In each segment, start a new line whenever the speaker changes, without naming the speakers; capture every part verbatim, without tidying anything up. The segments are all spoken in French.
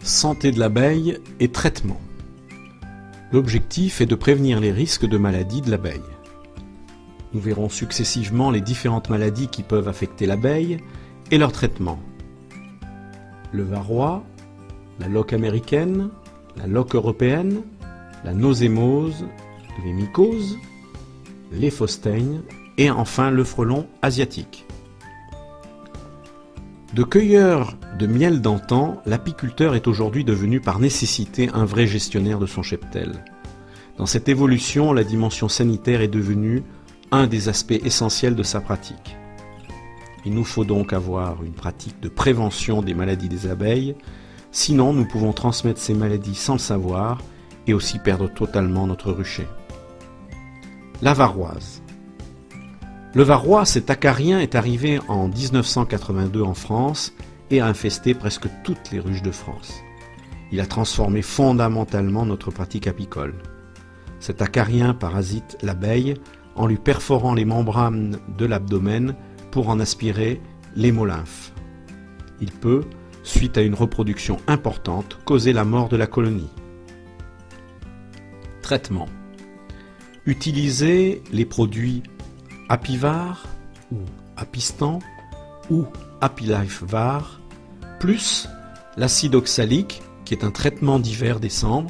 Santé de l'abeille et traitement. L'objectif est de prévenir les risques de maladies de l'abeille. Nous verrons successivement les différentes maladies qui peuvent affecter l'abeille et leur traitement. Le varroa, la loque américaine, la loque européenne, la nosémose, les mycoses, les phosteignes et enfin le frelon asiatique. De cueilleur de miel d'antan, l'apiculteur est aujourd'hui devenu par nécessité un vrai gestionnaire de son cheptel. Dans cette évolution, la dimension sanitaire est devenue un des aspects essentiels de sa pratique. Il nous faut donc avoir une pratique de prévention des maladies des abeilles, sinon nous pouvons transmettre ces maladies sans le savoir et aussi perdre totalement notre rucher. La varroise. Le varroa, cet acarien, est arrivé en mille neuf cent quatre-vingt-deux en France et a infesté presque toutes les ruches de France. Il a transformé fondamentalement notre pratique apicole. Cet acarien parasite l'abeille en lui perforant les membranes de l'abdomen pour en aspirer l'hémolymphe. Il peut, suite à une reproduction importante, causer la mort de la colonie. Traitement. Utiliser les produits Apivar ou Apistan ou Apilife Var plus l'acide oxalique qui est un traitement d'hiver décembre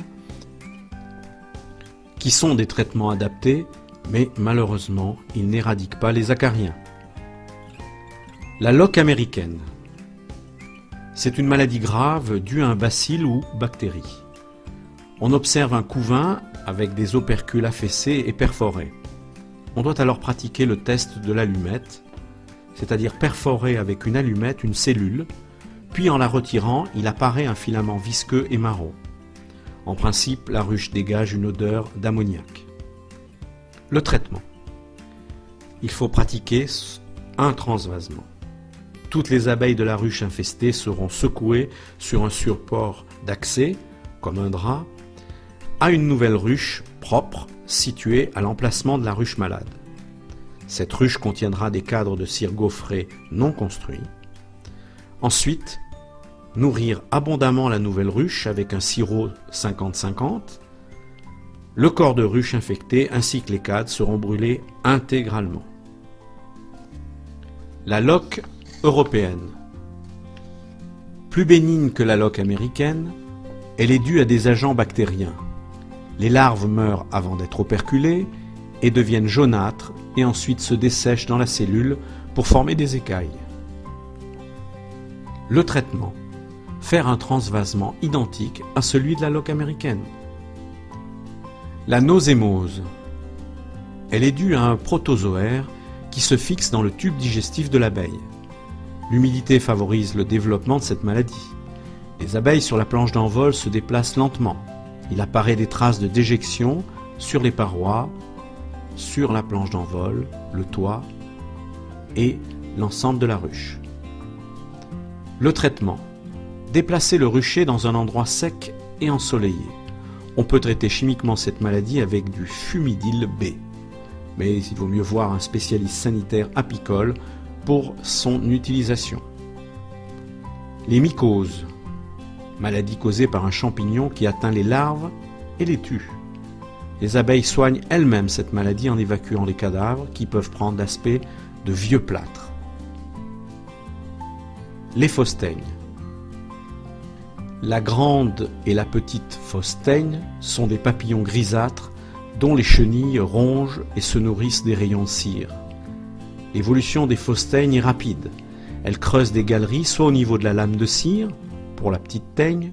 qui sont des traitements adaptés mais malheureusement ils n'éradiquent pas les acariens. La loque américaine. C'est une maladie grave due à un bacille ou bactérie. On observe un couvain avec des opercules affaissés et perforés. On doit alors pratiquer le test de l'allumette, c'est-à-dire perforer avec une allumette une cellule, puis en la retirant, il apparaît un filament visqueux et marron. En principe, la ruche dégage une odeur d'ammoniac. Le traitement. Il faut pratiquer un transvasement. Toutes les abeilles de la ruche infestée seront secouées sur un support d'accès, comme un drap, à une nouvelle ruche propre située à l'emplacement de la ruche malade. Cette ruche contiendra des cadres de cire gaufrés non construits. Ensuite, nourrir abondamment la nouvelle ruche avec un sirop cinquante cinquante. Le corps de ruche infecté ainsi que les cadres seront brûlés intégralement. La loque européenne. Plus bénigne que la loque américaine, elle est due à des agents bactériens. Les larves meurent avant d'être operculées et deviennent jaunâtres et ensuite se dessèchent dans la cellule pour former des écailles. Le traitement. Faire un transvasement identique à celui de la loque américaine. La nosémose. Elle est due à un protozoaire qui se fixe dans le tube digestif de l'abeille. L'humidité favorise le développement de cette maladie. Les abeilles sur la planche d'envol se déplacent lentement. Il apparaît des traces de déjection sur les parois, sur la planche d'envol, le toit et l'ensemble de la ruche. Le traitement. Déplacer le rucher dans un endroit sec et ensoleillé. On peut traiter chimiquement cette maladie avec du fumidil B, mais il vaut mieux voir un spécialiste sanitaire apicole pour son utilisation. Les mycoses. Maladie causée par un champignon qui atteint les larves et les tue. Les abeilles soignent elles-mêmes cette maladie en évacuant les cadavres qui peuvent prendre l'aspect de vieux plâtre. Les phosteignes. La grande et la petite phostaigne sont des papillons grisâtres dont les chenilles rongent et se nourrissent des rayons de cire. L'évolution des phosteignes est rapide. Elles creusent des galeries soit au niveau de la lame de cire, pour la petite teigne,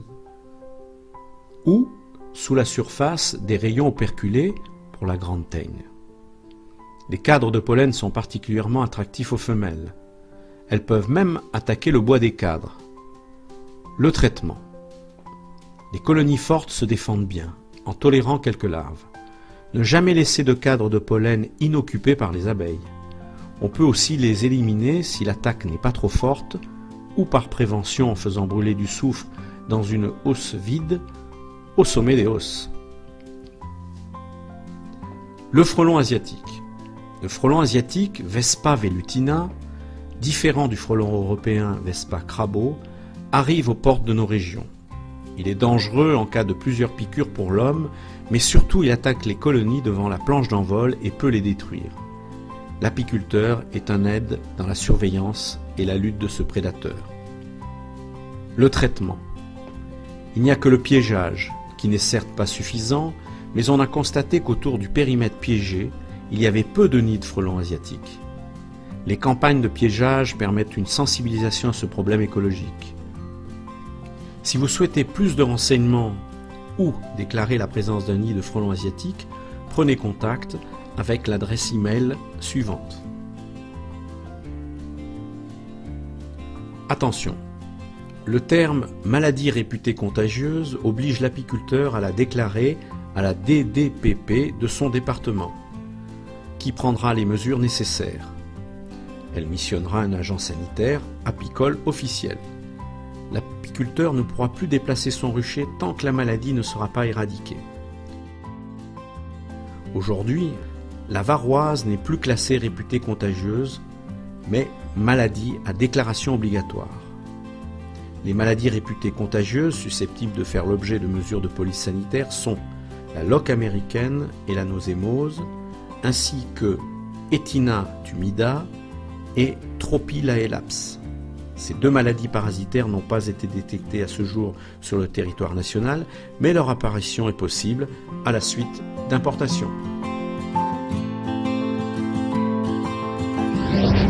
ou sous la surface des rayons operculés pour la grande teigne. Les cadres de pollen sont particulièrement attractifs aux femelles. Elles peuvent même attaquer le bois des cadres. Le traitement. Les colonies fortes se défendent bien, en tolérant quelques larves. Ne jamais laisser de cadres de pollen inoccupés par les abeilles. On peut aussi les éliminer si l'attaque n'est pas trop forte, ou par prévention en faisant brûler du soufre dans une hausse vide au sommet des hausses. Le frelon asiatique. Le frelon asiatique, Vespa velutina, différent du frelon européen Vespa crabo, arrive aux portes de nos régions. Il est dangereux en cas de plusieurs piqûres pour l'homme, mais surtout il attaque les colonies devant la planche d'envol et peut les détruire. L'apiculteur est un aide dans la surveillance et la lutte de ce prédateur. Le traitement. Il n'y a que le piégeage, qui n'est certes pas suffisant, mais on a constaté qu'autour du périmètre piégé, il y avait peu de nids de frelons asiatiques. Les campagnes de piégeage permettent une sensibilisation à ce problème écologique. Si vous souhaitez plus de renseignements ou déclarer la présence d'un nid de frelons asiatiques, prenez contact avec l'adresse email suivante. Attention, le terme maladie réputée contagieuse oblige l'apiculteur à la déclarer à la D D P P de son département, qui prendra les mesures nécessaires. Elle missionnera un agent sanitaire apicole officiel. L'apiculteur ne pourra plus déplacer son rucher tant que la maladie ne sera pas éradiquée. Aujourd'hui, la varroise n'est plus classée réputée contagieuse, mais maladie à déclaration obligatoire. Les maladies réputées contagieuses susceptibles de faire l'objet de mesures de police sanitaire sont la loque américaine et la nosémose, ainsi que Ethina tumida et Tropilaelaps. Ces deux maladies parasitaires n'ont pas été détectées à ce jour sur le territoire national, mais leur apparition est possible à la suite d'importations.